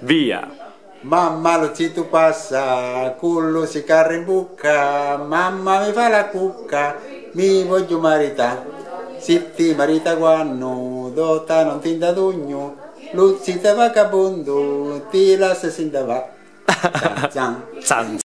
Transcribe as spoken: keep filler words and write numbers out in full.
Via! Mamma lo zitto passa, cullo si carra in bucca, mamma mi fa la cucca, mi voglio marità. Se ti marita quando, dota non ti da dugno, lo zitto vagabondo, ti lascia sin da va. Zan, zan. San